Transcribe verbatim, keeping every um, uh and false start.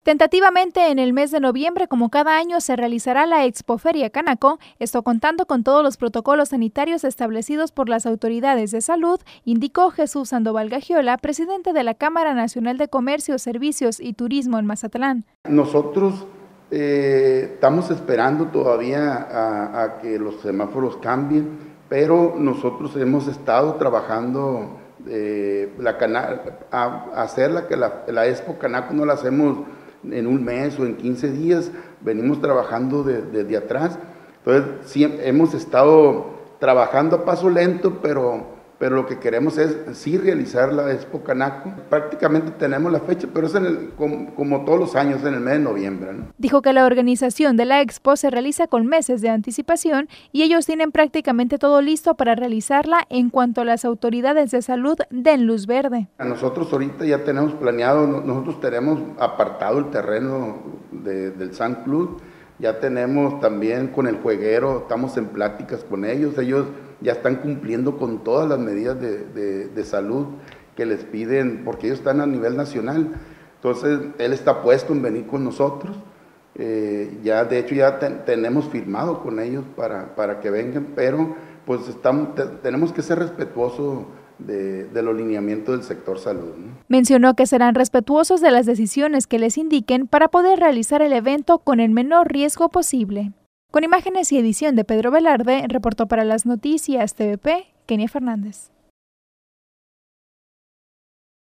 Tentativamente, en el mes de noviembre, como cada año, se realizará la Expoferia Canaco, esto contando con todos los protocolos sanitarios establecidos por las autoridades de salud, indicó Jesús Sandoval Gagiola, presidente de la Cámara Nacional de Comercio, Servicios y Turismo en Mazatlán. Nosotros eh, estamos esperando todavía a, a que los semáforos cambien, pero nosotros hemos estado trabajando eh, la cana a, a hacer la, que la, la Expo Canaco no la hacemos en un mes o en quince días, venimos trabajando desde de, de atrás. Entonces, sí, hemos estado trabajando a paso lento, pero, pero lo que queremos es sí realizar la Expo Canaco. Prácticamente tenemos la fecha, pero es en el, como, como todos los años, en el mes de noviembre, ¿no? Dijo que la organización de la Expo se realiza con meses de anticipación y ellos tienen prácticamente todo listo para realizarla en cuanto las autoridades de salud den luz verde. Nosotros ahorita ya tenemos planeado, nosotros tenemos apartado el terreno de, del Sun Club, ya tenemos también con el jueguero, estamos en pláticas con ellos, ellos ya están cumpliendo con todas las medidas de, de, de salud que les piden, porque ellos están a nivel nacional. Entonces, él está puesto en venir con nosotros, eh, ya de hecho ya te, tenemos firmado con ellos para, para que vengan, pero pues estamos, te, tenemos que ser respetuosos de, de los lineamientos del sector salud, ¿no? Mencionó que serán respetuosos de las decisiones que les indiquen para poder realizar el evento con el menor riesgo posible. Con imágenes y edición de Pedro Velarde, reportó para las noticias T V P, Kenia Fernández.